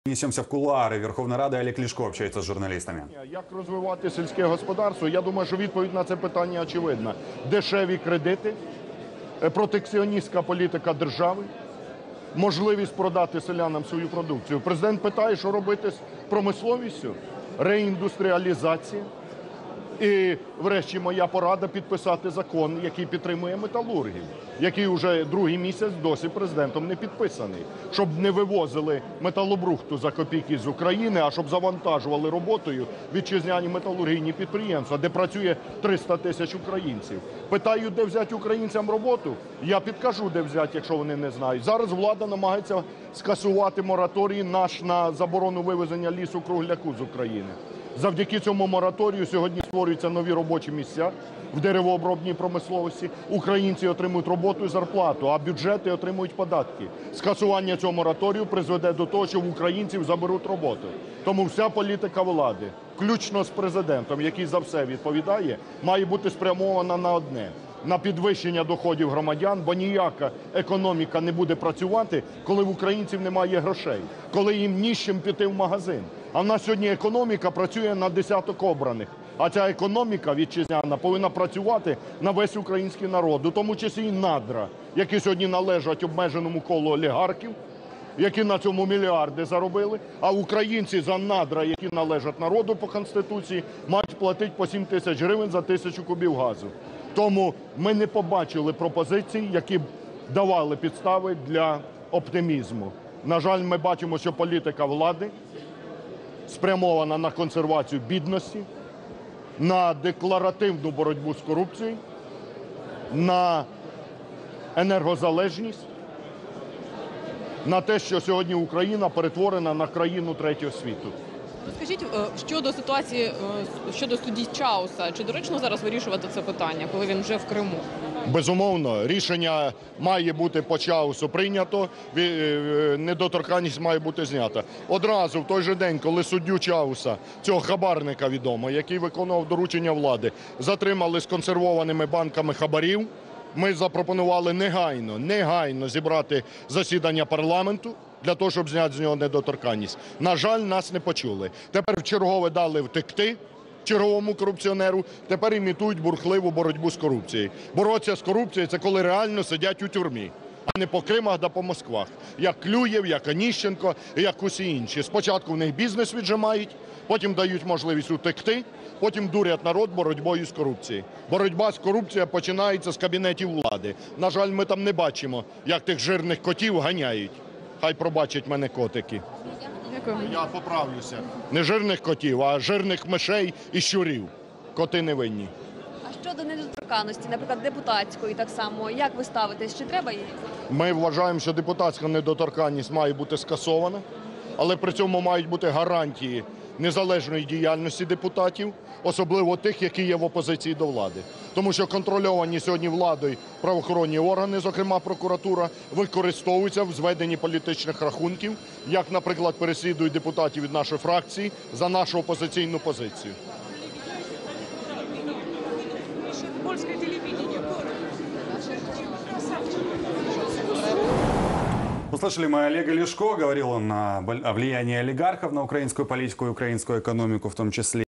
Несемся в кулуари Верховної Ради. Олег Ляшко общається з журналістами. Як розвивати сільське господарство? Я думаю, що відповідь на це питання очевидна. Дешеві кредити, протекціоністська політика держави, можливість продати селянам свою продукцію. Президент питає, що робити з промисловістю, реіндустріалізація. І, врешті, моя порада – підписати закон, який підтримує металургів, який вже другий місяць досі президентом не підписаний. Щоб не вивозили металобрухту за копійки з України, а щоб завантажували роботою вітчизняні металургійні підприємства, де працює 300 тисяч українців. Питаю, де взяти українцям роботу? Я підкажу, де взяти, якщо вони не знають. Зараз влада намагається скасувати мораторій наш на заборону вивезення лісу-кругляку з України. Завдяки цьому мораторію сьогодні створюються нові робочі місця в деревообробній промисловості. Українці отримують роботу і зарплату, а бюджети отримують податки. Скасування цього мораторію призведе до того, що в українців заберуть роботу. Тому вся політика влади, включно з президентом, який за все відповідає, має бути спрямована на одне – на підвищення доходів громадян, бо ніяка економіка не буде працювати, коли в українців немає грошей, коли їм ні з чим піти в магазин. А в нас сьогодні економіка працює на десяток обраних. А ця економіка вітчизняна повинна працювати на весь український народ, у тому числі і надра, які сьогодні належать обмеженому колу олігархів, які на цьому мільярди заробили, а українці за надра, які належать народу по Конституції, мають платити по 7 тисяч гривень за 1000 кубів газу. Тому ми не побачили пропозицій, які б давали підстави для оптимізму. На жаль, ми бачимо, що політика влади спрямована на консервацію бідності, на декларативну боротьбу з корупцією, на енергозалежність, на те, що сьогодні Україна перетворена на країну третього світу. Скажіть, щодо ситуації, щодо судді Чауса, чи доречно зараз вирішувати це питання, коли він вже в Криму? Безумовно, рішення має бути по Чаусу прийнято, недоторканність має бути знята. Одразу, в той же день, коли суддю Чауса, цього хабарника відомо, який виконував доручення влади, затримали з консервованими банками хабарів, ми запропонували негайно зібрати засідання парламенту, для того, щоб зняти з нього недоторканність. На жаль, нас не почули. Тепер вчергове дали втекти черговому корупціонеру, тепер імітують бурхливу боротьбу з корупцією. Боротися з корупцією – це коли реально сидять у тюрмі, а не по Кримах да по Москвах. Як Клюєв, як Аніщенко, як усі інші. Спочатку в них бізнес віджимають, потім дають можливість утекти, потім дурять народ боротьбою з корупцією. Боротьба з корупцією починається з кабінетів влади. На жаль, ми там не бачимо, як тих жирних котів ганяють. Хай пробачать мене котики. Дякую. Я поправлюся. Не жирних котів, а жирних мишей і щурів. Коти не винні. А щодо недоторканності, наприклад, депутатської так само, як ви ставитесь? Чи треба її? Ми вважаємо, що депутатська недоторканність має бути скасована, але при цьому мають бути гарантії незалежної діяльності депутатів, особливо тих, які є в опозиції до влади. Тому що контрольовані сьогодні владою правоохоронні органи, зокрема прокуратура, використовуються в зведенні політичних рахунків, як, наприклад, переслідують депутатів від нашої фракції за нашу опозиційну позицію. Услышали мы Олега Ляшко, говорил он о влиянии олигархов на украинскую политику и украинскую экономику в том числе.